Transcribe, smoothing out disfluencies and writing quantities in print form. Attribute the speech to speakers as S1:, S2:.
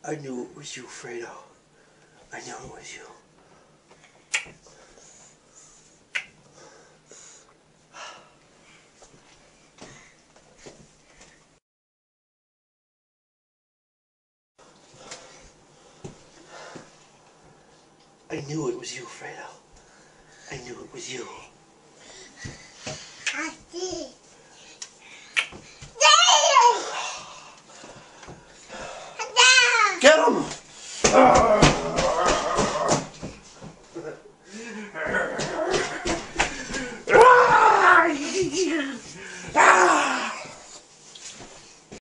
S1: I knew it was you, Fredo. I knew it was you. I knew it was you, Fredo. I knew it was you.
S2: I did.
S1: Get him!